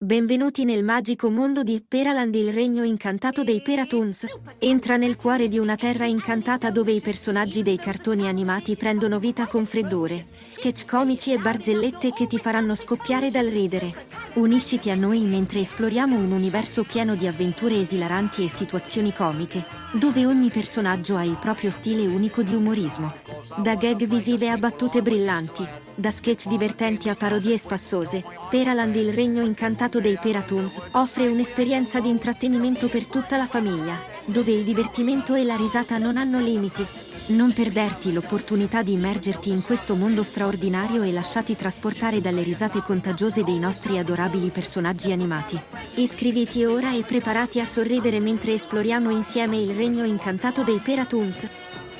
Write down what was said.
Benvenuti nel magico mondo di Peraland, il regno incantato dei Peratoons. Entra nel cuore di una terra incantata dove i personaggi dei cartoni animati prendono vita con freddore, sketch comici e barzellette che ti faranno scoppiare dal ridere. Unisciti a noi mentre esploriamo un universo pieno di avventure esilaranti e situazioni comiche, dove ogni personaggio ha il proprio stile unico di umorismo. Da gag visive a battute brillanti, da sketch divertenti a parodie spassose, Peraland, il regno incantato dei Peratoons, offre un'esperienza di intrattenimento per tutta la famiglia, dove il divertimento e la risata non hanno limiti. Non perderti l'opportunità di immergerti in questo mondo straordinario e lasciati trasportare dalle risate contagiose dei nostri adorabili personaggi animati. Iscriviti ora e preparati a sorridere mentre esploriamo insieme il regno incantato dei Peratoons.